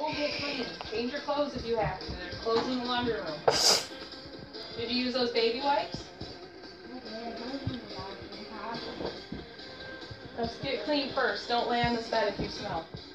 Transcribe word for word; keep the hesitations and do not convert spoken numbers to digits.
will get clean. Change your clothes if you have to. There's clothes in the laundry room. Did you use those baby wipes? Let's get clean first. Don't lay on this bed if you smell.